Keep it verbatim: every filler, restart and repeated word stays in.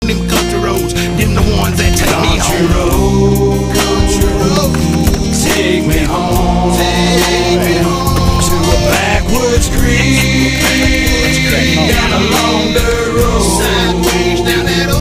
Them country roads, them the ones that take me Country home. road.